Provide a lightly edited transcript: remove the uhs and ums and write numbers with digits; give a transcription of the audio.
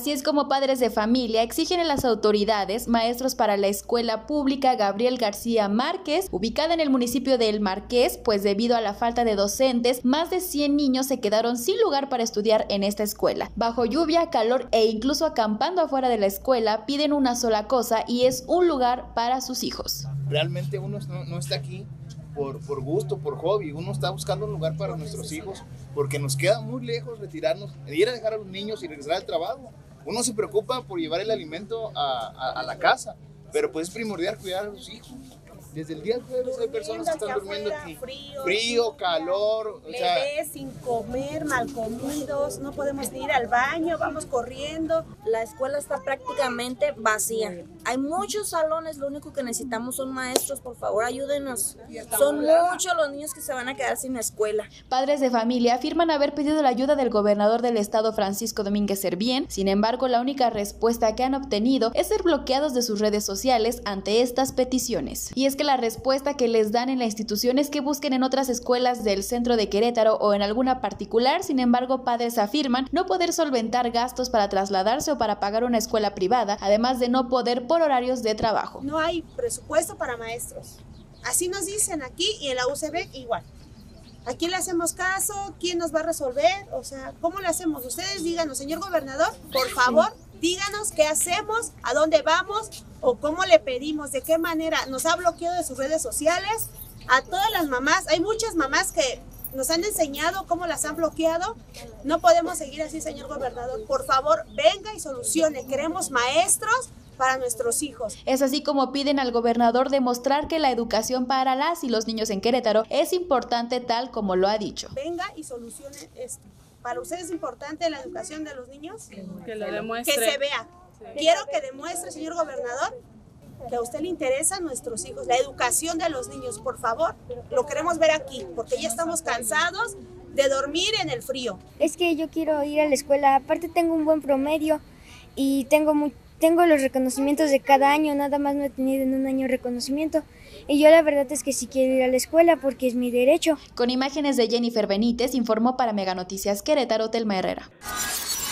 Así es como padres de familia exigen a las autoridades maestros para la escuela pública Gabriel García Márquez, ubicada en el municipio de El Marqués, pues debido a la falta de docentes, más de 100 niños se quedaron sin lugar para estudiar en esta escuela. Bajo lluvia, calor e incluso acampando afuera de la escuela, piden una sola cosa y es un lugar para sus hijos. Realmente uno no está aquí por gusto, por hobby, uno está buscando un lugar para nuestros hijos porque nos queda muy lejos retirarnos, ir a dejar a los niños y regresar al trabajo. Uno se preocupa por llevar el alimento a la casa, pero pues es primordial cuidar a los hijos. Desde el día jueves hay personas que están durmiendo aquí. Frío, calor. Bebés sin comer, mal comidos, no podemos ir al baño, vamos corriendo. La escuela está prácticamente vacía. Hay muchos salones, lo único que necesitamos son maestros, por favor ayúdenos. Son muchos los niños que se van a quedar sin escuela. Padres de familia afirman haber pedido la ayuda del gobernador del estado, Francisco Domínguez Servién. Sin embargo, la única respuesta que han obtenido es ser bloqueados de sus redes sociales ante estas peticiones. Y es que la respuesta que les dan en la institución es que busquen en otras escuelas del centro de Querétaro o en alguna particular. Sin embargo, padres afirman no poder solventar gastos para trasladarse o para pagar una escuela privada, además de no poder por horarios de trabajo. No hay presupuesto para maestros. Así nos dicen aquí y en la UCB igual. ¿A quién le hacemos caso? ¿Quién nos va a resolver? O sea, ¿cómo le hacemos? Ustedes díganos, señor gobernador, por favor, díganos qué hacemos, a dónde vamos o cómo le pedimos, de qué manera. Nos ha bloqueado de sus redes sociales. A todas las mamás, hay muchas mamás que nos han enseñado cómo las han bloqueado. No podemos seguir así, señor gobernador. Por favor, venga y solucione. Queremos maestros para nuestros hijos. Es así como piden al gobernador demostrar que la educación para las y los niños en Querétaro es importante tal como lo ha dicho. Venga y solucione esto. ¿Para usted es importante la educación de los niños? Que lo demuestre. Que se vea. Sí. Quiero que demuestre, señor gobernador, que a usted le interesan nuestros hijos, la educación de los niños, por favor. Lo queremos ver aquí, porque ya estamos cansados de dormir en el frío. Es que yo quiero ir a la escuela, aparte tengo un buen promedio y tengo los reconocimientos de cada año, nada más no he tenido en un año reconocimiento. Y yo la verdad es que sí quiero ir a la escuela porque es mi derecho. Con imágenes de Jennifer Benítez, informó para Mega Noticias Querétaro, Telma Herrera.